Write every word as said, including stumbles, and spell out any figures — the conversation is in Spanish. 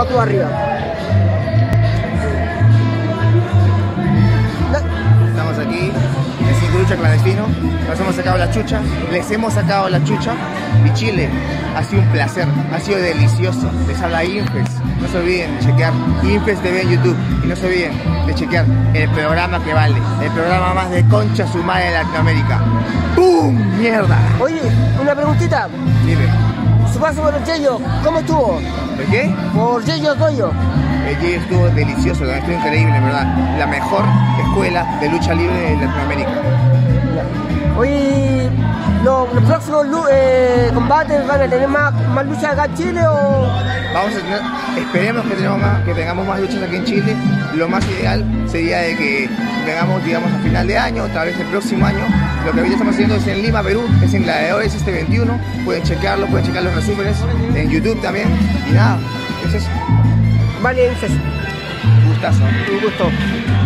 todo tú arriba. Estamos aquí en Cinco Lucha Clandestino. Nos hemos sacado la chucha. Les hemos sacado la chucha. Y Chile, ha sido un placer. Ha sido delicioso. Les habla Infex. No se olviden de chequear Infex T V en YouTube. Y no se olviden de chequear el programa que vale. El programa más de concha su madre de Latinoamérica. ¡Pum! ¡Mierda! Oye, una preguntita. Dime. Su paso por el Yeyo, ¿cómo estuvo? ¿Por qué? Por Yeyo Doyo. El Yeyo estuvo delicioso, estuvo increíble, en verdad. La mejor escuela de lucha libre de Latinoamérica. Oye, ¿los, los próximos eh, combates van a tener más, más luchas acá en Chile o...? Vamos a tener, esperemos que, tenemos más, que tengamos más luchas aquí en Chile. Lo más ideal sería de que tengamos, digamos, a final de año, tal vez el próximo año. Lo que ahorita estamos haciendo es en Lima, Perú, es en Gladiadores este veintiuno. Pueden chequearlo, pueden checar los resúmenes en YouTube también. Y nada, es eso. Vale, es eso. Gustazo. Un gusto.